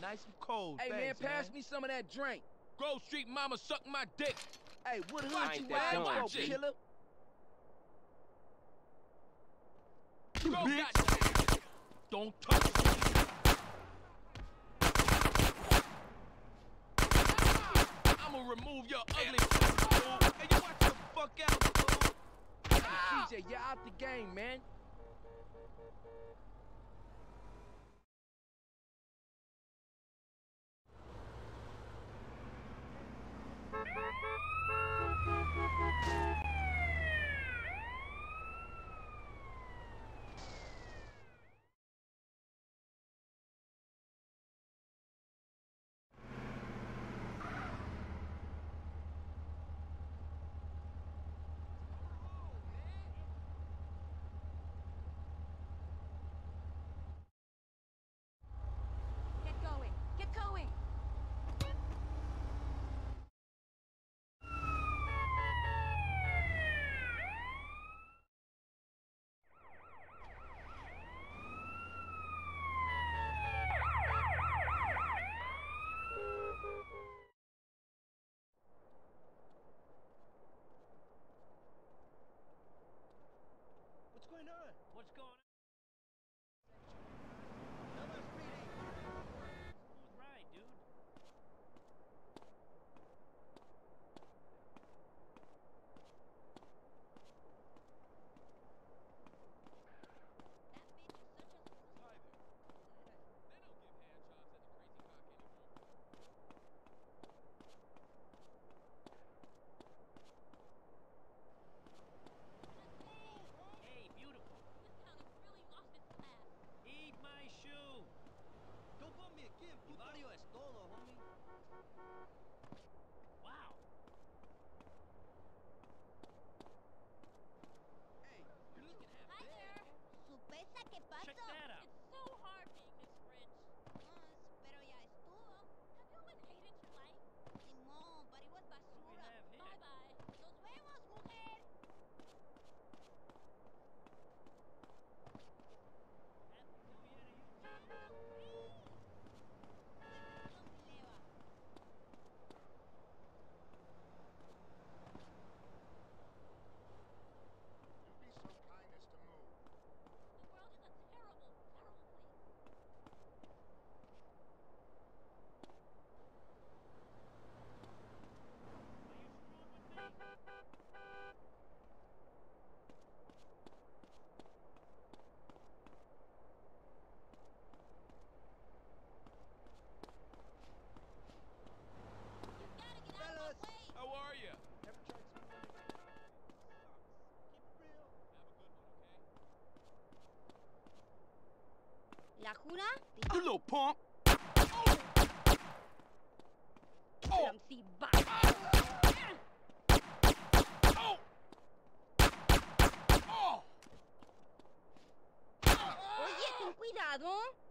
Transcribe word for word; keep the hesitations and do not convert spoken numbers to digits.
Nice and cold. Hey, Thanks, man, pass man. me some of that drink. Grove Street mama suck my dick. Hey, what hood Watch you it, ride watch for, it. killer? Grove got Don't touch me. I'ma remove your ugly fool. Hey, you watch the fuck out, fool. Hey, T J, you're out the game, man. Get going! Get going! What's going on? What's going on? L S P D. Smooth ride, dude. Hi there. They don't give hand jobs at the Crazy Cock anymore. Hey, beautiful. This town has really lost its class. Eat my shoe. Don't bump me again, puto. Mario es todo, homie. Wow. Hey, you're looking half Hi dead. there! Su pesa que pasa. Check that out. It's so hard being this rich. Mas, pero ya estuvo. Have you ever hated your life? Simón, but it was What do we basura. have here? Bye-bye. Nos vemos, mujer. Happy New Year to you, too. Leva. You be so kind as to move. The world is a terrible, terrible place. Are you screwing with me? You gotta get out Fellas. of my way! How are you? Ever tried something like that? Sucks. Keep it real. Have a good one, okay? La jura? You little punk. Clumsy bye. Oh! Oh! Oye, ten cuidado.